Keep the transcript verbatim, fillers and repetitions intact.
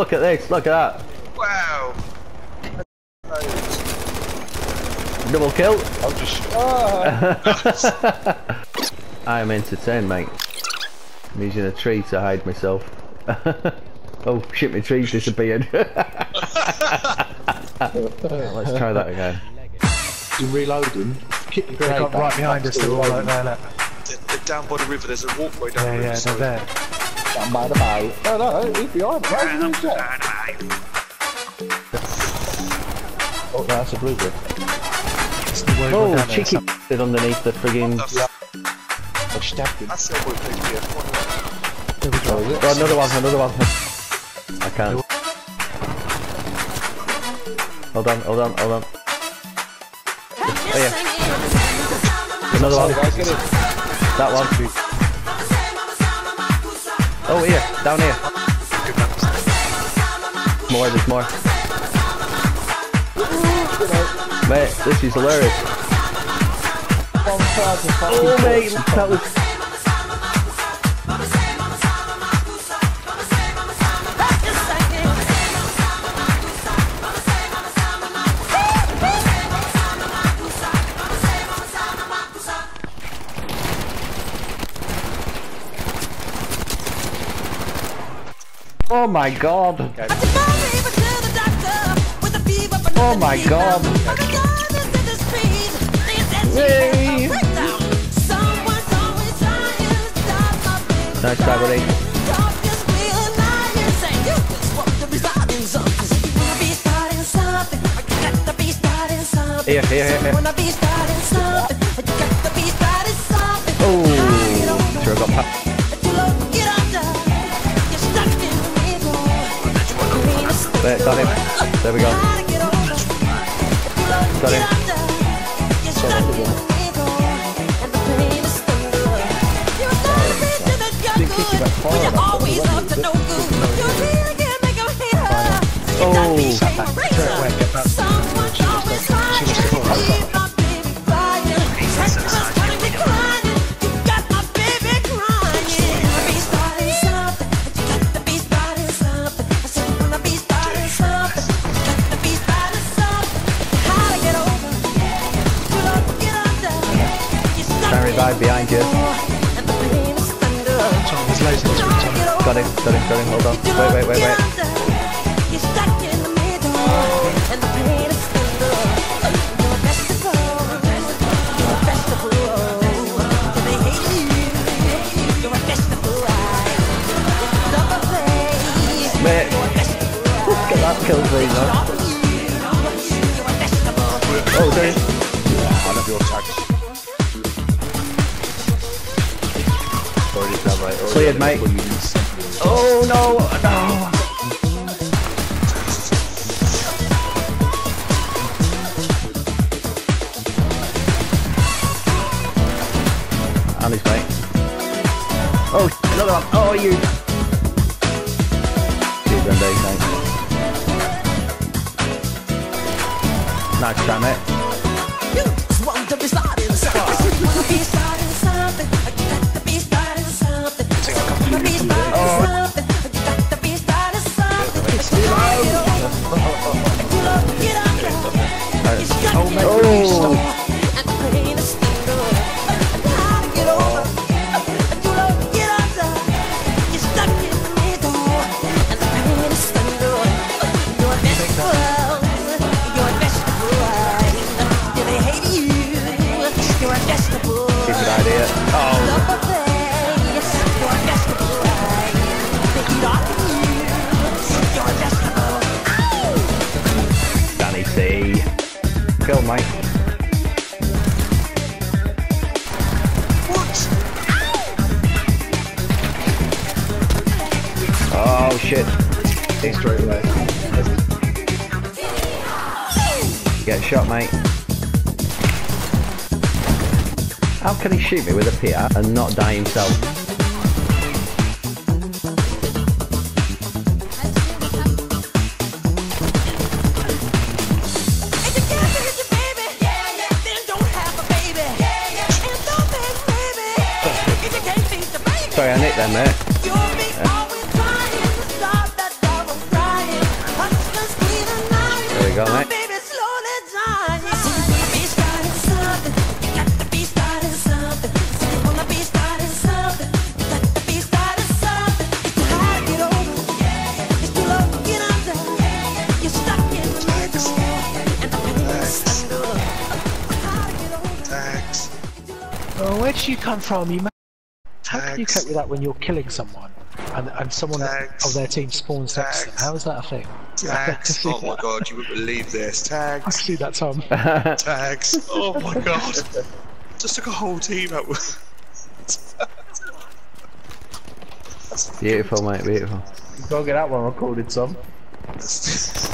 look at this, look at that. Wow. Double kill. I'll just... Oh. I am entertained, mate. I'm using a tree to hide myself. Oh shit, my tree's disappeared. Let's try that again. You're reloading. Keep your They've got right behind us, they're all right there, look. They're down by the river, there's a walkway down Yeah, the river. yeah, so they're there. Down by the bay. No, no, he's behind me. Where's the Oh, no, that's a bluebird. Oh, cheeky bit underneath the frigging... I stabbed him. That's the old thing, yeah. Oh, another one, another one. I can't. Hold on, hold on, hold on. Oh yeah. Another one. That one. Oh here, down here. More, there's more. Mate, this is hilarious. Oh mate, that was... Oh my god! Oh my god! Yay! Nice try, buddy. Here, here, here, here. Oh, sure I got past. There, got him. There we go. Got him. Oh. Revive behind you. Got him, got him, got him, hold on. Wait, wait, wait, wait. Mate, look at that kill thing, though. Oh, there. Yeah, I love your tags. Cleared, mate. Oh no, no. And his mate. Oh, another one. Oh, you. Two Sundays, mate. Nice try, mate. Kill, mate. What? Oh shit. He's straight away. Get shot, mate. How can he shoot me with a P R and not die himself? Sorry, I nicked them, mate. Yeah. Oh, where did you come from? You. How can you Tags. cope with that when you're killing someone and and someone Tags. of their team spawns next to them? Tags. How is that a thing? Tags. Oh my god, you wouldn't believe this. I Tags. see that, Tom. Tags. Oh my god. Just took a whole team out with. Beautiful, mate, beautiful. Go get that one recorded, Tom.